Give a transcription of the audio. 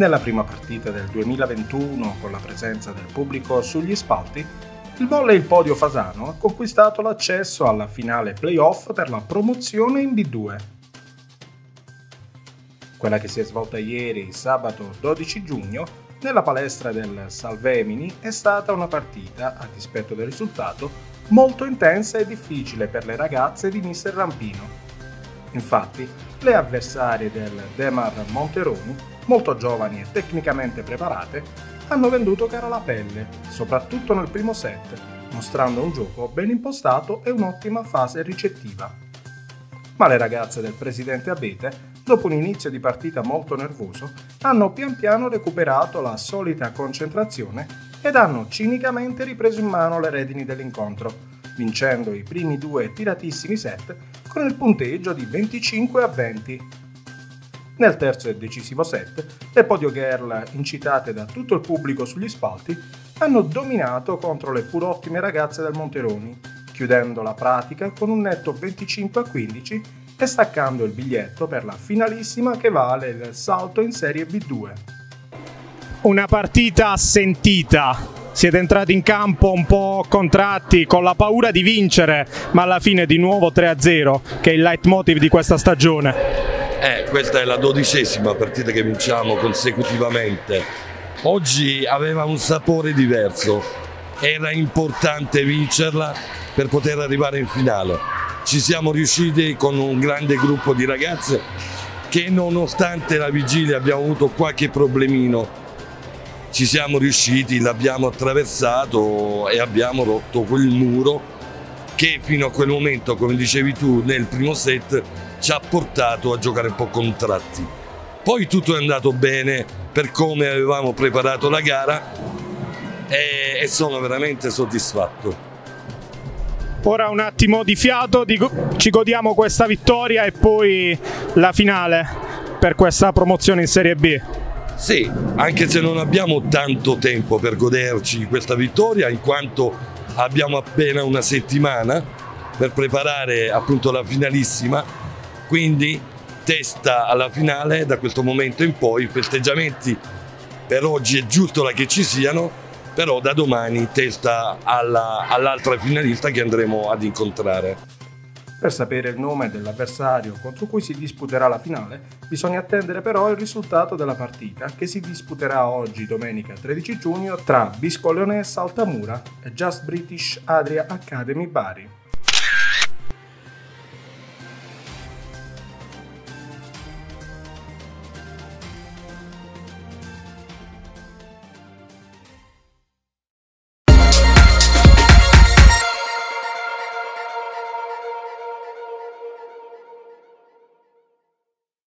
Nella prima partita del 2021, con la presenza del pubblico sugli spalti, il Volley Podio Fasano ha conquistato l'accesso alla finale playoff per la promozione in B2. Quella che si è svolta ieri, sabato 12 giugno, nella palestra del Salvemini è stata una partita, a dispetto del risultato, molto intensa e difficile per le ragazze di Mister Rampino. Infatti, le avversarie del Demar Monteroni, molto giovani e tecnicamente preparate, hanno venduto cara la pelle, soprattutto nel primo set, mostrando un gioco ben impostato e un'ottima fase ricettiva. Ma le ragazze del presidente Abete, dopo un inizio di partita molto nervoso, hanno pian piano recuperato la solita concentrazione ed hanno cinicamente ripreso in mano le redini dell'incontro, vincendo i primi due tiratissimi set con il punteggio di 25-20. Nel terzo e decisivo set, le Podio Girl, incitate da tutto il pubblico sugli spalti, hanno dominato contro le pur ottime ragazze del Monteroni, chiudendo la pratica con un netto 25-15 e staccando il biglietto per la finalissima che vale il salto in Serie B2. Una partita sentita. Siete entrati in campo un po' contratti, con la paura di vincere, ma alla fine di nuovo 3-0, che è il leitmotiv di questa stagione. Questa è la 12ª partita che vinciamo consecutivamente. Oggi aveva un sapore diverso, era importante vincerla per poter arrivare in finale. Ci siamo riusciti con un grande gruppo di ragazze che, nonostante la vigilia abbiamo avuto qualche problemino, ci siamo riusciti, l'abbiamo attraversato e abbiamo rotto quel muro che fino a quel momento, come dicevi tu, nel primo set ci ha portato a giocare un po' contratti. Poi tutto è andato bene per come avevamo preparato la gara e sono veramente soddisfatto. Ora un attimo di fiato, ci godiamo questa vittoria e poi la finale per questa promozione in Serie B. Sì, anche se non abbiamo tanto tempo per goderci questa vittoria, in quanto abbiamo appena una settimana per preparare appunto la finalissima, quindi testa alla finale da questo momento in poi. I festeggiamenti per oggi è giusto che ci siano, però da domani testa all'altra finalista che andremo ad incontrare. Per sapere il nome dell'avversario contro cui si disputerà la finale, bisogna attendere però il risultato della partita che si disputerà oggi, domenica 13 giugno, tra Bisco Leonessa Altamura e Just British Adria Academy Bari.